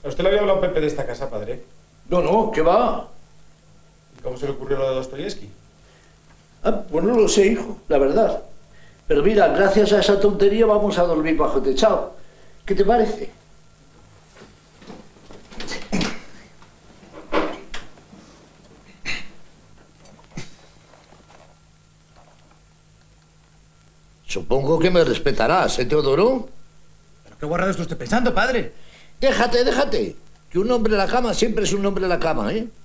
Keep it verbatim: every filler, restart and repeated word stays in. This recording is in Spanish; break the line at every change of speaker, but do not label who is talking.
¿A usted le había hablado Pepe de esta casa, padre?
No, no, ¿qué va?
¿Y cómo se le ocurrió lo de Dostoyevsky?
Ah, pues no lo sé, hijo, la verdad. Pero mira, gracias a esa tontería vamos a dormir bajo techado. ¿Qué te parece? Supongo que me respetarás, ¿eh, Teodoro?
¿Pero qué guarrado está usted pensando, padre?
Déjate, déjate. Que un hombre en la cama siempre es un hombre en la cama, ¿eh?